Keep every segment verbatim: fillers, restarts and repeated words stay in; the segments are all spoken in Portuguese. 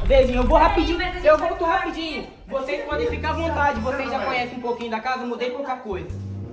Beijinho, eu vou rapidinho, eu volto rapidinho. Vocês podem ficar à vontade, vocês já conhecem um pouquinho da casa, mudei pouca coisa.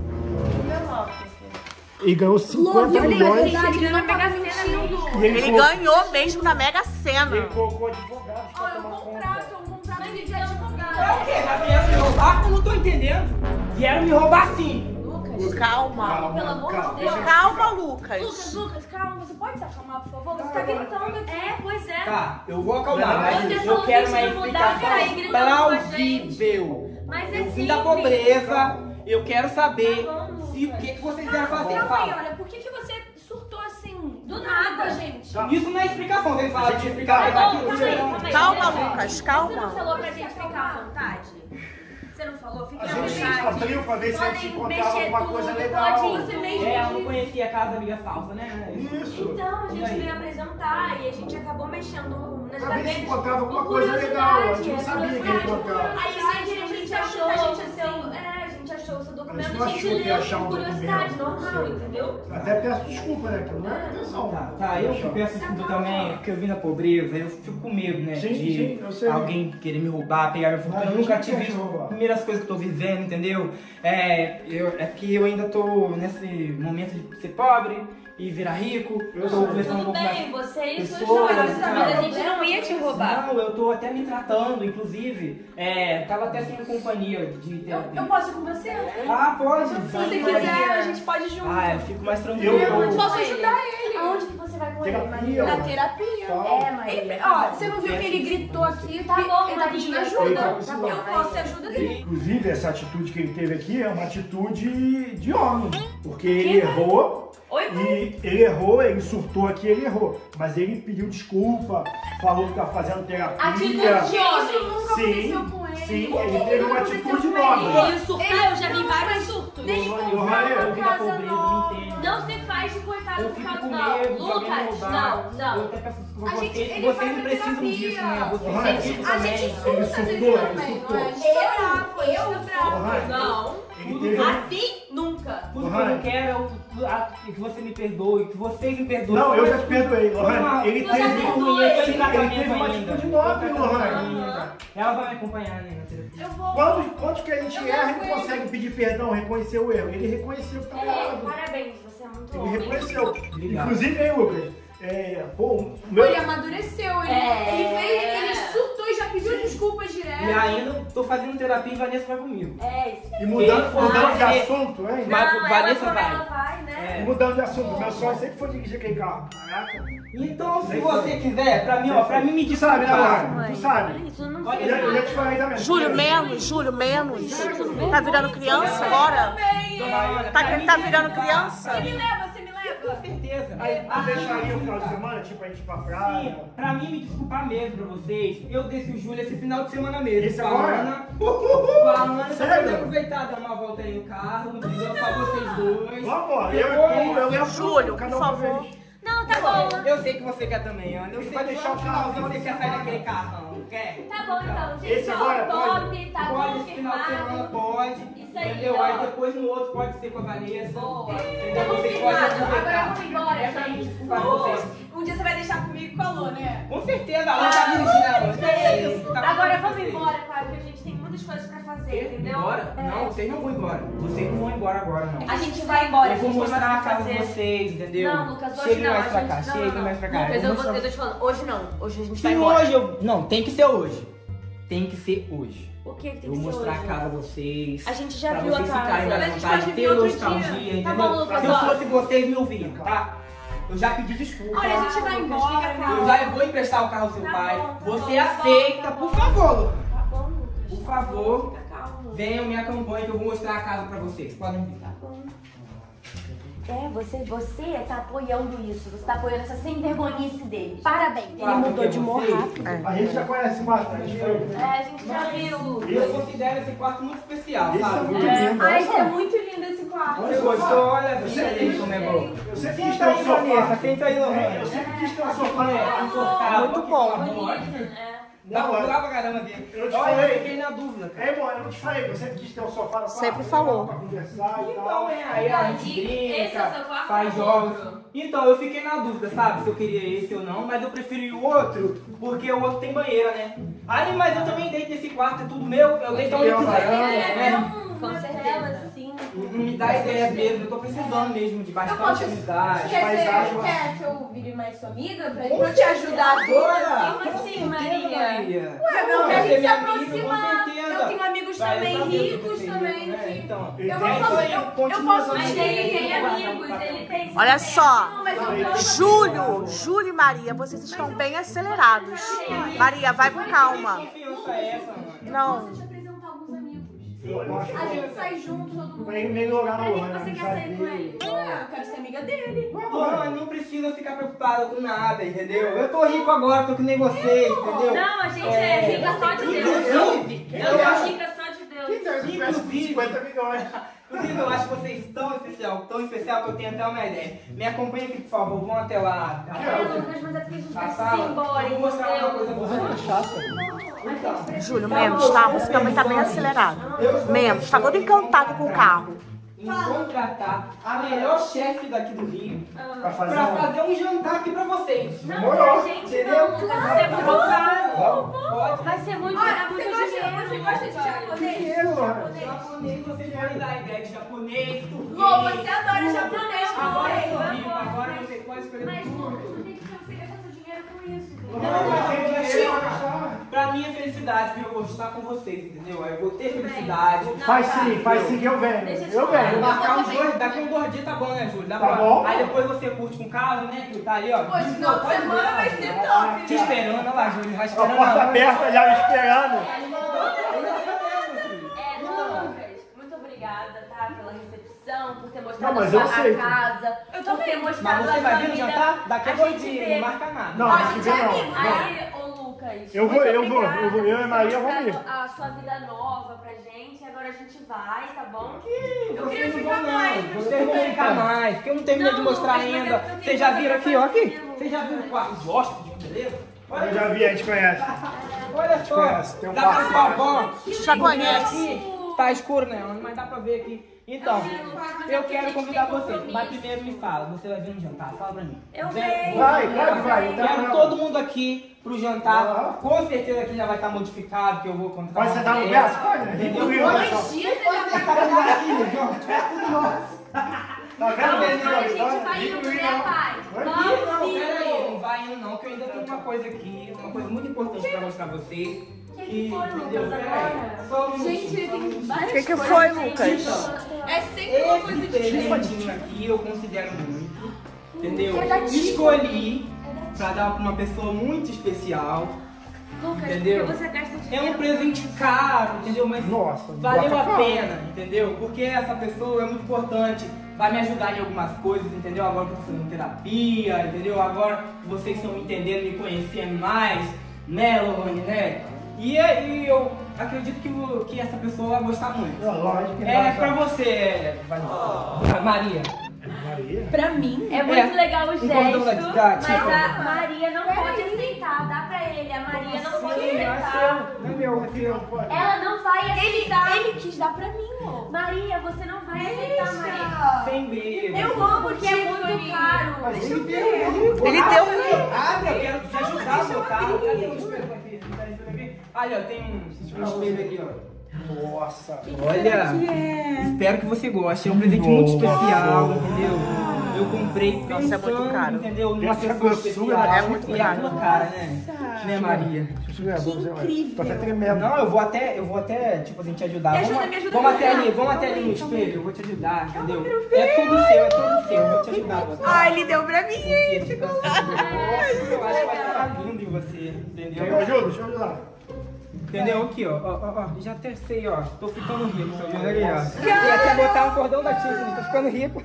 E ganhou cinquenta milhões. Ele não pega a cena, não. Ele, ele ganhou mesmo na Mega Sena. Ele colocou advogado. Olha, eu contrato, um contrato de advogado. É o quê? Já vieram me roubar? Eu não tô entendendo. Vieram me roubar sim. Lucas, Calma. Calma, pelo amor calma. de Deus. Calma, Lucas. Lucas, Lucas, calma, você pode se acalmar, por favor? Você tá gritando aqui. É, pois é. Tá, eu vou acalmar, mas Você eu falou quero que uma ia mudar, peraí, explicação gritando com a plausível. Mas é Eu vim simples. da pobreza, eu quero saber Tá bom, se o Lucas. que, que vocês vieram fazer. Calma aí, Fala. olha, por que, que você surtou assim, do nada, gente? Isso não é explicação, vocês falaram de explicar Tá bom, aquilo. calma aí, calma aí. Calma, Olha, Lucas, Você calma. não falou pra gente ficar à vontade? Você não falou? Fique A à gente vontade. abriu pra ver se a gente Podem encontrava mexer alguma coisa tudo, legal. pode você mesmo. É, eu não conhecia a casa amiga falsa, né? Isso. Então, a E gente aí? veio apresentar e a gente acabou mexendo nas Pra ver se gavetas. encontrava alguma por coisa legal. A gente não curiosidade, sabia que ia curiosidade. encontrar. Aí a gente, a gente achou o seu. É, a gente achou o seu documento, A gente a não gente achou que ia leu achar por um curiosidade, documento. normal, entendeu? Até peço desculpa, né? Que não era a intenção. Tá, tá, eu que peço desculpa também, porque eu vim da pobreza, eu fico com medo, né? Sim, de sim, eu sei. alguém querer me roubar, pegar minha fortuna. Mas Eu a nunca gente não tive quer te roubar. primeiras coisas que eu tô vivendo, entendeu? É, eu, é porque eu ainda tô nesse momento de ser pobre e virar rico. Eu tô conversando um Tudo pouco bem, mais. você e suas pessoas, histórias, cara. a gente não ia te roubar. Não, eu tô até me tratando, inclusive, é, tava até sem companhia de terapia. Eu posso ir com você? Ah, pode. Se você quiser, a gente pode ir junto. Ah, eu fico mais tranquilo. Eu- Eu posso ajudar ele. Aonde que você vai com ele, Terapia, Maria? ó. Na terapia. Tá. É, Maria. Ó, você não viu que ele gritou aqui? Tá bom, ele tá pedindo Ele ajuda. tá Tá precisando. bom, eu posso ser ajuda dele. Inclusive, essa atitude que ele teve aqui é uma atitude de homem. Porque ele errou. Oi, E ele errou, ele surtou aqui, ele errou. Mas ele pediu desculpa, falou que tá fazendo terapia. Atitude de homem. Isso nunca Sim, aconteceu com ele. sim, Por que ele que teve não uma aconteceu atitude com nobre. ele? Ele surtou, eu já vi vários surtos. Ô, Eu Ryan, eu vim da casa pobreza, nova. me entende. Não se faz de coitado Eu por fico causa com não. medo de alguém me Lucas, roubar. não, não. Eu até peço desculpa A a gente- vocês, ele vocês faz não precisam terapia. disso, né? Vocês Ryan, precisam A também. gente Ele surta às surtou, vezes ele também, surtou. não é? A gente tá bravo, Ryan, eu bravo. Não. Ele teve... Assim, nunca. Tudo que eu não quero é o- a- que você me perdoe, que vocês me perdoem. Não, eu já te perdoei, Lohane. Não, Ele eu já teve, perdoei, eu tô em ele tratamento teve uma ainda. atitude Eu tô nobre, em tratamento Lohane. ainda. Ela vai me acompanhar, né, na terapia. Eu vou. Quando, quando que a gente Eu erra não e fui. consegue pedir perdão, reconhecer o erro? Ele reconheceu que tá É, errado. parabéns, você é muito Ele homem. reconheceu. Obrigado. Inclusive, hein, Lucas? É, pô, o meu... Ele amadureceu, ele, É. ele fez, ele surtou e já pediu desculpas direto. E ainda tô fazendo terapia e Vanessa vai comigo. É, isso. E mudando, Quem mudando de vai- assunto, hein? Mas Não, Vanessa ela, vai. ela vai, né? E mudando de assunto, meu sonho sempre foi dirigir aquele carro. Caraca. Então, se Nem você foi. quiser, pra mim, ó, pra mim me Tu sabe, né, desculpar. Lohane? Tu sabe. Olha isso, eu não Olha, sei. Eu, eu já te falei também. Júlio, menos, Júlio, menos. Tá virando criança agora? Olha, Tá, pra mim tá me virando desculpar. criança? Você me leva, você me Com leva. certeza. Aí, Ah, tu deixaria o final de semana, tipo, a gente ir pra praia? Sim, pra mim me desculpar mesmo pra vocês, eu desci o Júlio esse final de semana mesmo. Esse com a agora? Ana. Com a Ana, só Sério? pra aproveitar, dar uma volta aí no carro, entendeu? Pra vocês dois. Vamos, ó. Eu, eu, Depois- eu levo Júlio, cada por um uma favor. vez. Não, tá bom. Eu sei que você quer também, Ana. Eu sei vai que deixar no o carro finalzinho lá você de quer cima. sair daquele carrão, não quer? Tá bom então, gente. Esse ó, agora pode? top, tá Pode, esse final de semana confirmado. pode. Isso aí, Entendeu? ó. Aí depois no outro pode ser com a Vanessa. Boa. Entendeu? Tá Vocês podem confirmado. aproveitar. Agora vamos embora, É pra mim gente. desculpar vocês. Um dia você vai deixar comigo com a Lô, né? Com certeza, a Ana tá dirigindo a Ana. É isso. Tá Agora com vamos vocês. embora, Cláudio, porque a gente tem muitas coisas pra fazer, entendeu? Embora? É. Não, vocês não vão embora. Vocês não vão embora agora, não. A gente vai embora, Eu a vou gente tem mostrar mais a o que casa de fazer. vocês, entendeu? Não, Lucas, hoje Cheguem não. mais a pra gente... cá, não, cheguem não, não. mais pra cá. Lucas, eu, vou vou, mostrar- eu tô te falando, hoje não. Hoje a gente vai Se embora. hoje eu... Não, tem que ser hoje. Tem que ser hoje. O que que tem Eu que vou ser mostrar hoje? a casa a vocês. A gente já pra viu a vocês casa. ficarem Mas a mais gente vontade, pode ter vir outro nostalgia, dia. entendeu? Tá bom, Lucas, Se eu ó. fosse vocês, me ouviam, tá? Eu já pedi desculpa. Olha, a gente vai Lucas, embora, fica calma. Eu já vou emprestar o carro ao seu Tá pai. bom, tá Você bom, tá aceita, bom, por tá bom. favor, Lucas. Tá bom, Lucas. Por Tá favor, bom, fica calmo. venham me acompanhem que eu vou mostrar a casa pra vocês. Podem vir. Tá bom. É, você, você tá apoiando isso. Você tá apoiando essa sem vergonhice dele. Parabéns. Ele Claro mudou que de é humor você. rápido. A gente já conhece bastante. É, a gente já viu, Lucas. Eu considero esse quarto muito especial, Esse é sabe? muito É. lindo. Ai, olha é só. muito lindo esse quarto. Você gostou? Olha a vista aí como é bom. Eu sempre quis Senta ter um aí, Vanessa. sofá. Senta aí, É, Lohane. eu sempre quis ter um sofá. Confortável, Muito que bom. tá Bonito, ótimo. é. Dá Não, pra é. pular pra caramba aqui. Eu te Olha, falei. eu fiquei na dúvida, cara. É, irmão, eu não te falei, você quis ter um sofá no quarto. Sempre né, falou. Pra conversar e Então, tal. é, aí a gente E esse é o seu brinca, quarto faz ou jogos. outro? Então, eu fiquei na dúvida, sabe, se eu queria esse ou não, mas eu preferi o outro, porque o outro tem banheira, né? Aí, mas eu também deito nesse quarto, é tudo meu, eu deito onde eu quiser, né? Com certeza, sim. Me dá ideia mesmo, eu tô precisando mesmo de Eu bastante posso. amizade, Quer, paisagem. ser, quer que eu vire mais sua amiga? Pra, pra eu te ajudar aqui? Agora! Como assim, Com certeza, Maria? Ué, meu, Não, pra vai ser gente se minha amiga, com aproximar. certeza. Eu tenho amigos Vai, também eu sabia que ricos você ia, também. né? que- Então, eu é vou isso fazer. aí, Eu, eu continua posso. sendo Mas amiga. ele tem amigos, ele tem... Olha só. Não, mas eu posso. Júlio, Júlio e Maria, vocês estão bem acelerados. Maria, vai com calma. que confiança é essa, mano? Não. Posso te apresentar alguns amigos. Eu acho A gente que sai junto, todo mundo. pra ele melhorar Pra o que ano, você a quer sair com amizade ele? dele. Ué, eu quero ser amiga dele. Mano, não precisa ficar preocupado com nada, entendeu? Eu tô rico agora, tô que nem vocês, entendeu? Não, a gente é rica só de Deus. Inclusive, Eu eu sou acho, rica só de Deus. inclusive, cinquenta milhões. inclusive, eu acho vocês tão especial, tão especial que eu tenho até uma ideia. Me acompanha aqui, por favor, vão até lá. É, Lucas, mas é porque a gente A precisa sala. ir embora, Eu vou mostrar uma coisa entendeu? pra vocês. Então, Júlio, menos, tá? Você também tá bem acelerado. Menos, tá todo encantado com o carro. em contratar a melhor chefe daqui do Rio Pra fazer pra um... fazer um jantar aqui pra vocês. Não, Demorou. pra gente Entendeu? não, Lucas, vai ser muito caro. Pode. Vai ser muito, Olha, é você muito gosta, dinheiro. você gosta de japonês? Dinheiro, Japonês. Japonês, vocês podem dar ideia de japonês, turquês. Lô, você adora japonês, Agora você. eu tô rico, agora vocês podem escolher Mas, tudo. Lucas, você tem que você gastar seu dinheiro com isso. Não, entendeu? mas eu Tem quero dinheiro pra gastar. pra minha felicidade, que eu vou estar com vocês, entendeu? Aí eu vou ter felicidade. Faz sim, faz sim que eu venho. Deixa eu te Eu falar. Vou venho. marcar uns dois, daqui um gordinho tá bom, né, Júlio? Dá Tá pra... bom. Aí depois você curte com o carro, né, que tá ali, ó. Pô, esse final de Pode semana ver, vai ó. ser top, Te né? esperando, olha lá, Júlio, vai A esperando. porta não. aberta já me esperando. É, Lucas, muito obrigada, tá? Pela recepção, por ter mostrado Não, a mas sua eu sei. a casa, Eu por ter também. mostrado Mas a você sua vai vir no vida. jantar? Daqui a A dois gente dias, vê. não marca nada. Não, A a gente gente vê é não. amigo. Não. Aí, ô Lucas, Eu vou- muito eu vou, obrigada eu vou, eu e a por Maria ter vamos ir. mostrado a sua vida nova pra gente. Agora a gente vai, tá bom? Eu queria Vocês não ficar vão, mais, não. mas Vocês vão tudo bem. ficar mais, porque eu não terminei Não, de mostrar Lucas, mas é ainda. porque eu tenho Vocês já que viram fazer aqui, ó, aqui? parceiro. Vocês já viram o quarto de hóspede, beleza? Olha Eu já vi, a gente conhece. Olha só, conhece, tem um dá pra quarto sua lá. avó. Já conhece. Aqui, tá escuro, né? Mas dá pra ver aqui. Então, eu quero convidar vocês, mas primeiro me fala, você vai vir no jantar, fala pra mim. Eu Vem. venho. Vai, claro que vai. Então, Quero não. todo mundo aqui pro jantar. Aham. Com certeza aqui já vai estar modificado, que eu vou contratar. Pode uma sentar no mulher. braço? Pode, né? Entendeu? Inclusive, Dois pessoal. dias você já vai Tá ligado aqui, gente? É tudo nosso. Tá vendo? Não, mas a gente vai indo, Inclusive, né, não. pai? Vai. Ih, não, Vamos pera aí, indo. não vai indo não, que eu ainda tenho uma coisa aqui, uma coisa muito importante pra mostrar pra vocês. Que que foi, entendeu? Lucas, Pera aí, agora? só um Gente, minutinho, ele só um tem minutinho. várias O que, que coisas. foi, Lucas? É sempre uma coisa Esse diferente. presentinho aqui eu considero muito, entendeu? É da Tiffany. Escolhi pra dar pra uma pessoa muito especial, Lucas, entendeu? porque você gasta É dinheiro um presente caro, entendeu? Mas Nossa, valeu bota a fora. pena, entendeu? Porque essa pessoa é muito importante, vai me ajudar em algumas coisas, entendeu? Agora que eu tô fazendo terapia, entendeu? Agora que vocês estão me entendendo, me conhecendo mais, né, Lohane, né? E aí eu acredito que, o- que essa pessoa vai gostar muito. Não, lógico que É não, pra tá? você, Vanessa. Maria. Maria? Pra mim, É muito É, legal o um cordão da- gesto, da mas Tiffany. a Maria não pode aceitar. Dá pra ele, a Maria não pode Sim, é aceitar. seu. Não é meu, é seu. Ela não vai aceitar. ele quis dar pra mim, ó. Maria, você não vai aceitar, Maria. Sem beijo. Eu amo, porque é muito caro. Mas ele deu. Ele deu um- Abre, eu quero te ajudar, meu carro. Cadê o espelho aqui? Tá esse espelho aqui? Olha, ó, tem um, um espelho aqui, ó. Nossa. Olha, espero que você goste. É um presente muito especial, entendeu? Eu comprei Nossa, é muito pensando, caro. entendeu? Numa Essa pessoa grossura especial. é muito E caro. a tua cara, né? Né, Maria? Que incrível. Tô até tremendo. Não, eu vou até, eu vou até, tipo assim, te ajudar. Me ajuda, vamos me ajuda vamos a até ajudar. ali, vamos até ali no espelho, eu vou te ajudar, entendeu? É tudo seu, é tudo seu, eu vou te ajudar. Você. Ah, ele deu pra mim. Porque fica assim, nossa, eu acho que vai ficar lindo em você, Quer que eu entendeu? ajude? Deixa eu ajudar. Entendeu? Aqui, ó, ó, ó, ó, já até sei, ó, tô ficando rico, tá vendo ali, ó. E até botar um cordão da Tiffany, tô ficando rico.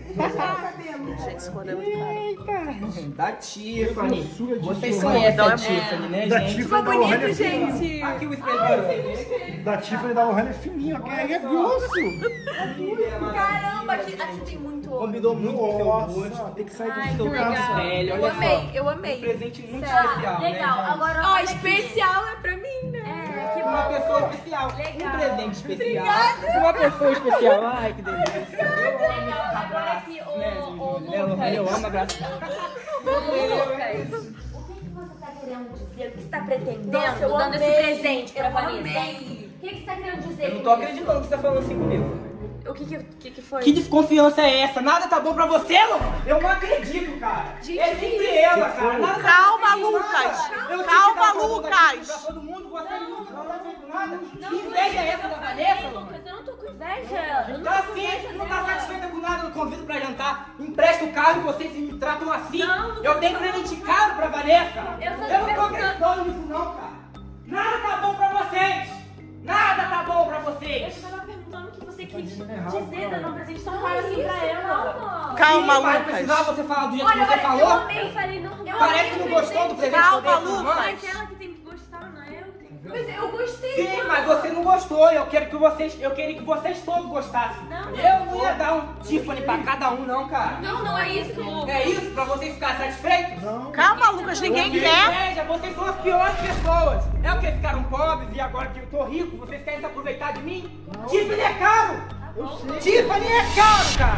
Gente, esse cordão é muito caro. Eita, da Tiffany. Grossura de Vocês cordão. conhecem a É. Tiffany, né, Da gente? Tiffany Ficou da bonito, Lohane é gente. Aqui o espelho pra você. Da Tiffany da Lohane é fininho, ó. Ele é grosso. Caramba, aqui, aqui tem muito ouro. Combinou muito com o seu Nossa. gosto, tem que sair Ai, do seu que legal. braço velho, Eu olha amei, só. eu Um amei. presente muito Tá, especial, legal. né, gente? Agora, Ó, olha aqui. especial é pra mim. especial, Legal. um presente especial, uma pessoa especial. Ai, que delícia. Eu amo Legal, esses agora abraços, aqui, ô, né, ô, Júlia? Eu, Lucas. eu amo abraçar. Lucas, o que, que você tá querendo dizer? O que você tá pretendendo Nossa, eu dando amei. esse presente pra Eu Vanessa? amei. O que, que você tá querendo dizer? Eu não com tô isso? acreditando que você tá falando assim comigo. O que que, que, que foi? Que desconfiança é essa? Nada tá bom pra você, Lohan? Eu não acredito, cara. Gente, é sempre ela, cara. Nada tá Calma, acontecendo, Lucas. nada. Eu tinha Calma, que dar conta Lucas. Pra todo mundo, você nunca não tá feito nada. Não, Que inveja é essa da Vanessa, Ei, Lohan? Lucas, eu não tô com inveja. Eu não Tá tô com assim, inveja não tá dela. satisfeita com nada, eu convido pra jantar, empresta o carro e vocês me tratam assim. Não, não eu tô tenho falando. presente caro pra Vanessa. Eu só tô eu não tô perguntando. acreditando nisso não, cara. Nada tá bom pra vocês. Nada tá bom pra Eu vocês. só tava perguntando o que você quis dizendo errado, dizer, dando um presente tão Não, caro assim isso, pra ela. calma. Calma, Sim, mas Lucas. precisava você falar do jeito Olha, que você olha, falou? eu amei, eu falei, não, eu Parece amei que não o gostou do presente Calma, que eu dei pra Lucas. mãe. Mas ela que tem que gostar, não é eu que tenho que Mas eu gostei. Sim, mas você não gostou. Eu quero que vocês, eu queria que vocês todos gostassem. Não, eu não ia dar um Tiffany pra cada um, não, cara. Não, não é isso, Lucas. É isso pra vocês ficarem satisfeitos? Não. Calma, Lucas, ninguém Que quer. inveja, vocês são as piores pessoas. É o que ficaram pobres e agora que eu tô rico, vocês querem se aproveitar de mim? Tiffany é caro! Eu sei. Tiffany é caro, cara!